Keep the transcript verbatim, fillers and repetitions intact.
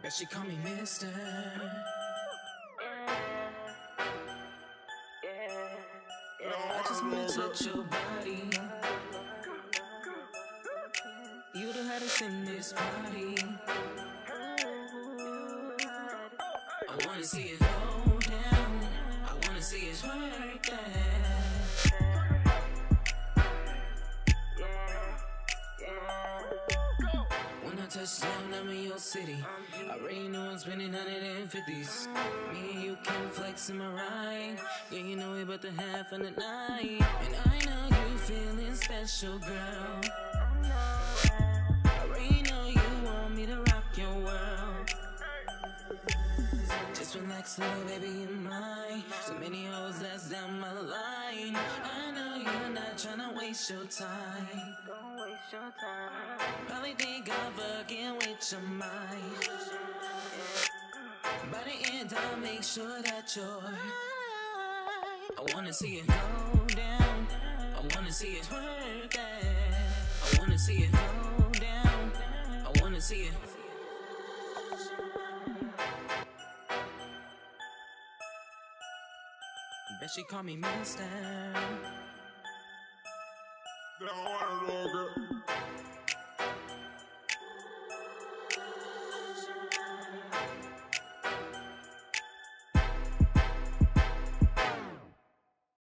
Bet she call me mister. I just wanna touch your body. You the hottest in this party. I wanna see it go down. I wanna see it twerk that. When I touch down, I'm in your city. I already know I'm spending hundred fifties. Me and you can flex in my ride. Yeah, you know we about to have fun tonight. And I know you feeling special, girl. I already know you want me to rock your world. Just relax, little baby, you're mine. So many hoes that's down my line. I know you're not tryna waste your time. Don't waste your time. Probably think I'm fucking with your mind. By the end, I'll make sure that you're right. I wanna see it go down. I wanna see it twerk that. I wanna see it go down. I wanna see it. Bet she call me mister. They don't wanna know, girl.